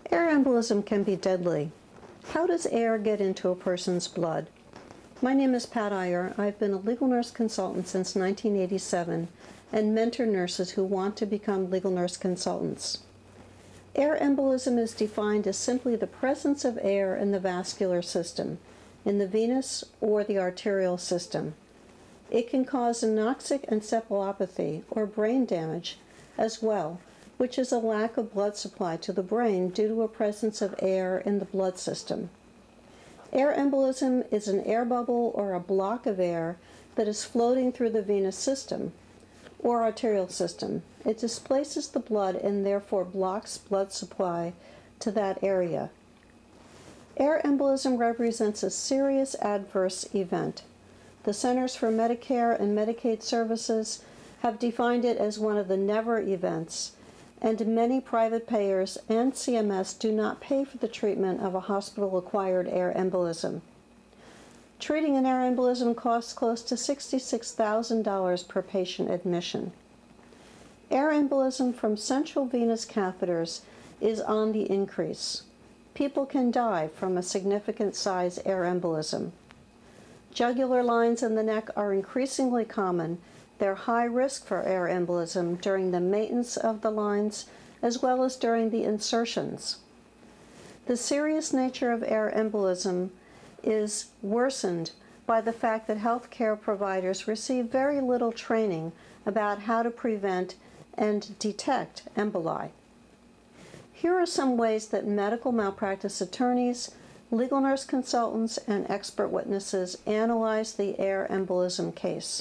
Air embolism can be deadly. How does air get into a person's blood? My name is Pat Iyer. I've been a legal nurse consultant since 1987 and mentor nurses who want to become legal nurse consultants. Air embolism is defined as simply the presence of air in the vascular system, in the venous or the arterial system. It can cause anoxic encephalopathy or brain damage as well, which is a lack of blood supply to the brain due to a presence of air in the blood system. Air embolism is an air bubble or a block of air that is floating through the venous system or arterial system. It displaces the blood and therefore blocks blood supply to that area. Air embolism represents a serious adverse event. The Centers for Medicare and Medicaid Services have defined it as one of the never events, and many private payers and CMS do not pay for the treatment of a hospital-acquired air embolism. Treating an air embolism costs close to $66,000 per patient admission. Air embolism from central venous catheters is on the increase. People can die from a significant size air embolism. Jugular lines in the neck are increasingly common. They're high risk for air embolism during the maintenance of the lines as well as during the insertions. The serious nature of air embolism is worsened by the fact that healthcare providers receive very little training about how to prevent and detect emboli. Here are some ways that medical malpractice attorneys, legal nurse consultants, and expert witnesses analyze the air embolism case.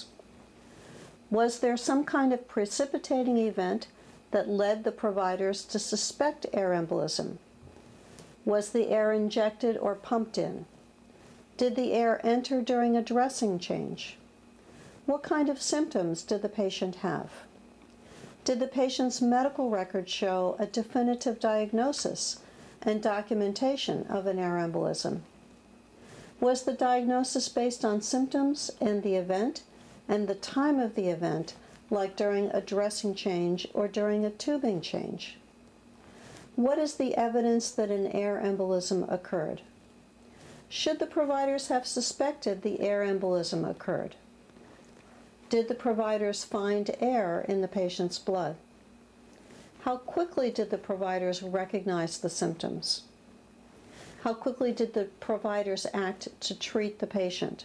Was there some kind of precipitating event that led the providers to suspect air embolism? Was the air injected or pumped in? Did the air enter during a dressing change? What kind of symptoms did the patient have? Did the patient's medical record show a definitive diagnosis and documentation of an air embolism? Was the diagnosis based on symptoms in the event and the time of the event, like during a dressing change or during a tubing change? What is the evidence that an air embolism occurred? Should the providers have suspected the air embolism occurred? Did the providers find air in the patient's blood? How quickly did the providers recognize the symptoms? How quickly did the providers act to treat the patient?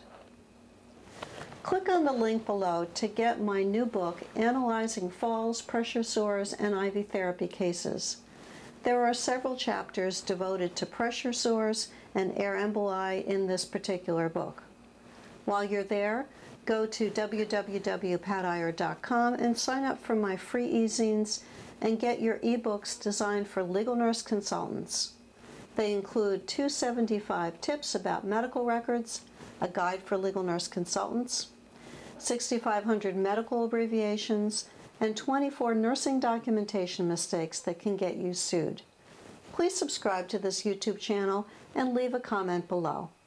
Click on the link below to get my new book, Analyzing Falls, Pressure Sores, and IV Therapy Cases. There are several chapters devoted to pressure sores and air emboli in this particular book. While you're there, go to www.patiyer.com and sign up for my free e-zines and get your ebooks designed for legal nurse consultants. They include 275 tips about medical records, a guide for legal nurse consultants, 6,500 medical abbreviations, and 24 nursing documentation mistakes that can get you sued. Please subscribe to this YouTube channel and leave a comment below.